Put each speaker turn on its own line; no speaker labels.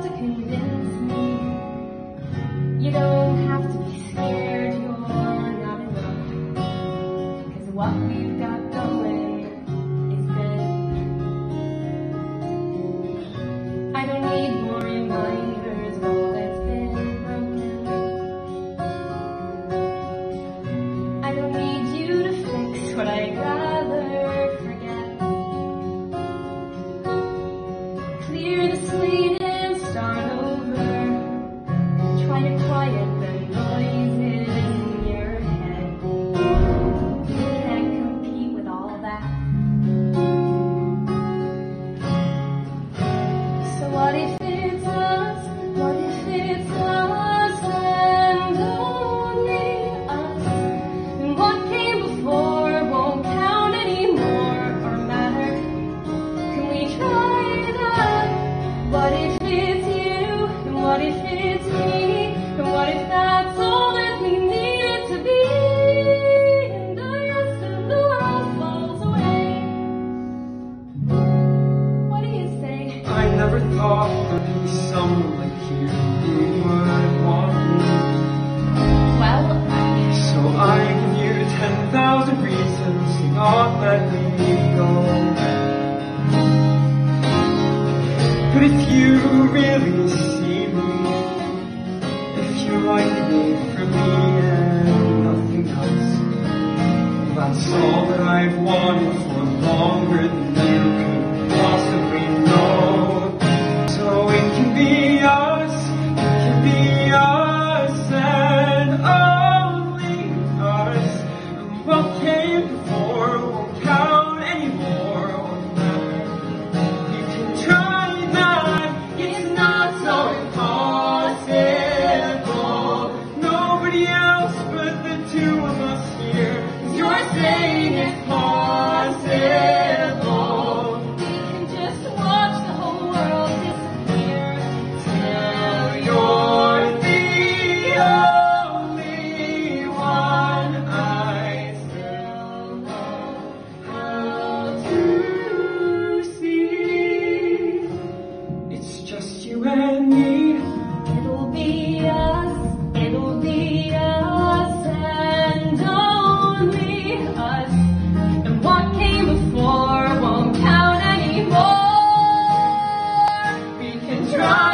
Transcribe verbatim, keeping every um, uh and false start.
to convince me. You don't have to be scared, you're not enough. Cause what we've got going is good. I don't need more reminders of all that's been broken. I don't need you to fix what I'd rather forget. Clear the slate and start over. Try to quiet the noise in your head. You can't compete with all that. So what if it's us? What if it's us and only us? And what came before won't count anymore or matter. Can we try that? What if it's you? And what if it's me? And what if that's all that we needed to be? And the rest of the world falls away. What do you say?
I never thought there'd be someone like you who would want me.
Well, I
So I give you ten thousand reasons to not let me go. But if you really see me, if you like me for me and nothing else, that's all that I've wanted for longer than you could possibly know. So it can be us, it can be us and only us. And what came before won't count anymore or matter. You can try that, it's not so impossible. Nobody else but the two of us here. 'Cause you're saying it's possible.
We can just watch the whole world disappear till
You're the only one I still know how to see. It's just you and me.
it'll be us, it'll be us and only us. And what came before won't count anymore.
We can try